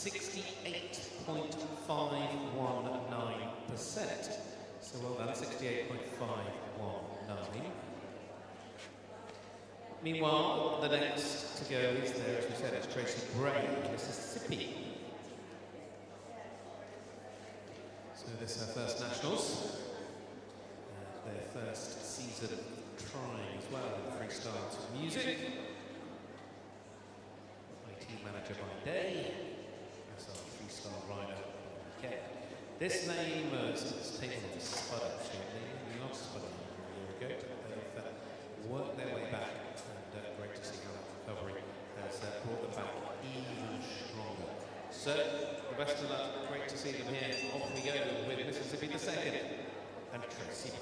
68.519%. So well done, 68.519. Meanwhile, the next to go is there, as we said, it's Tracy Bray, Mississippi. So this is her first nationals, their first season trying as well in freestyle to music. My team manager by day, as our freestyle rider. Okay, this name is taken on Spudder, actually. Not Spudder a year ago. They've worked their way back, and great to see how that recovery has brought them back even stronger. So, the best of luck, great to see them here. Off we go with Mississippi the second, and Tracy.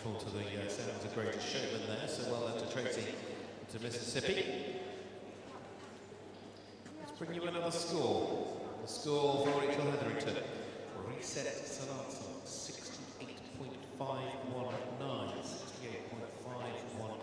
faithful to the sounds of Greatest Showman there, so well done to Tracy to Mississippi. Let's bring you another score. The score for Rachel Hetherington. Reset Sonata 68.519. 68.519.